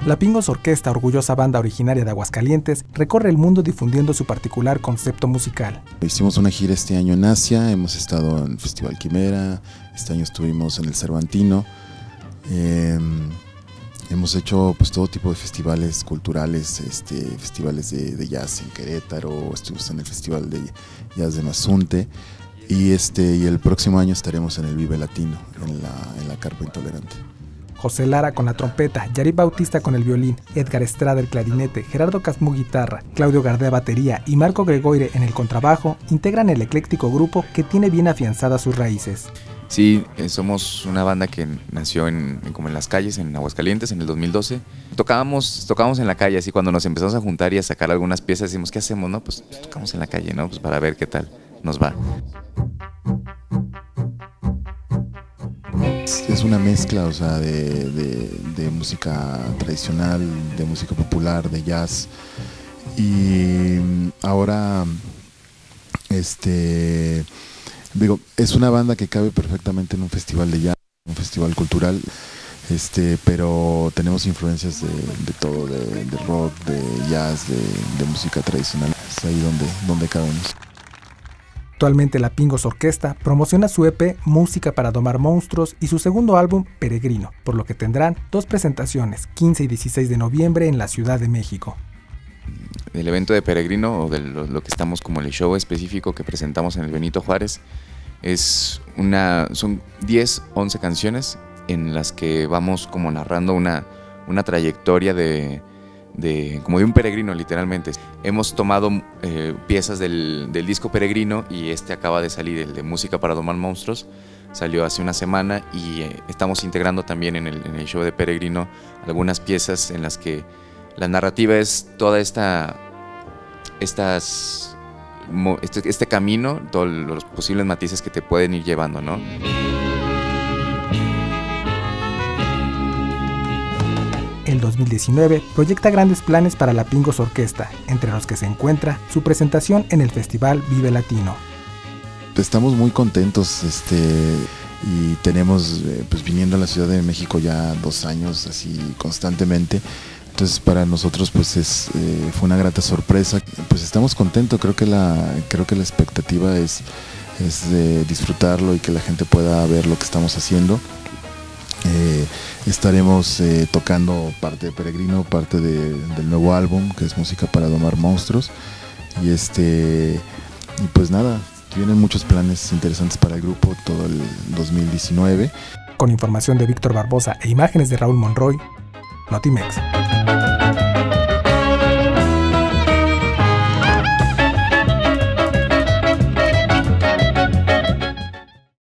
La Pingos Orquesta, orgullosa banda originaria de Aguascalientes, recorre el mundo difundiendo su particular concepto musical. Hicimos una gira este año en Asia, hemos estado en el Festival Quimera, este año estuvimos en el Cervantino, hemos hecho pues todo tipo de festivales culturales, festivales de jazz en Querétaro, estuvimos en el Festival de Jazz de Mazunte y el próximo año estaremos en el Vive Latino, en la Carpa Intolerante. José Lara con la trompeta, Yarib Bautista con el violín, Edgar Estrada el clarinete, Gerardo Casmú guitarra, Claudio Gardea batería y Marco Gregoire en el contrabajo integran el ecléctico grupo que tiene bien afianzadas sus raíces. Sí, somos una banda que nació como en las calles, en Aguascalientes, en el 2012. Tocábamos en la calle, así cuando nos empezamos a juntar y a sacar algunas piezas, decimos, ¿qué hacemos? No, pues tocamos en la calle, ¿no? Pues para ver qué tal nos va. Es una mezcla, o sea, de música tradicional, de música popular, de jazz. Y ahora, digo, es una banda que cabe perfectamente en un festival de jazz, un festival cultural, pero tenemos influencias de todo, de rock, de jazz, de música tradicional. Es ahí donde cabemos. Actualmente la Pingos Orquesta promociona su EP Música para Domar Monstruos y su segundo álbum Peregrino, por lo que tendrán 2 presentaciones, 15 y 16 de noviembre en la Ciudad de México. El evento de Peregrino, o de lo que estamos como el show específico que presentamos en el Benito Juárez, son 10, 11 canciones en las que vamos como narrando una trayectoria como de un peregrino, literalmente. Hemos tomado piezas del disco Peregrino y acaba de salir, el de Música para Domar Monstruos, salió hace una semana y estamos integrando también en el show de Peregrino algunas piezas en las que la narrativa es toda este camino, todos los posibles matices que te pueden ir llevando, ¿no? El 2019 proyecta grandes planes para la Pingos Orquesta, entre los que se encuentra su presentación en el Festival Vive Latino. Estamos muy contentos y tenemos pues viniendo a la Ciudad de México ya 2 años así constantemente. Entonces para nosotros pues fue una grata sorpresa. Pues estamos contentos, creo que la expectativa es de disfrutarlo y que la gente pueda ver lo que estamos haciendo. Estaremos tocando parte de Peregrino, parte del nuevo álbum que es Música para Domar Monstruos y pues nada, vienen muchos planes interesantes para el grupo todo el 2019. Con información de Víctor Barbosa e imágenes de Raúl Monroy, Notimex.